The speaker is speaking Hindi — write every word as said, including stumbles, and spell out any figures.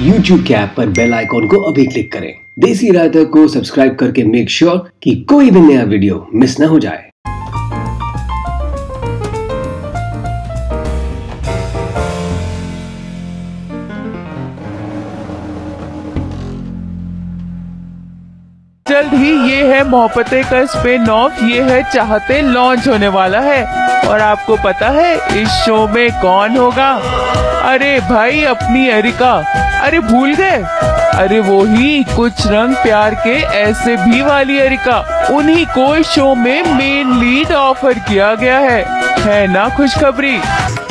यूट्यूब के ऐप पर बेल आइकॉन को अभी क्लिक करें। देसी रायता को सब्सक्राइब करके मेक श्योर sure कि कोई भी नया वीडियो मिस ना हो जाए। जल्द ही ये है मोहब्बतें का स्पिन ऑफ, ये है चाहते लॉन्च होने वाला है। और आपको पता है इस शो में कौन होगा? अरे भाई अपनी एरिका। अरे भूल गए? अरे वो ही कुछ रंग प्यार के ऐसे भी वाली एरिका, उन्हीं को इस शो में मेन लीड ऑफर किया गया है। है ना खुशखबरी?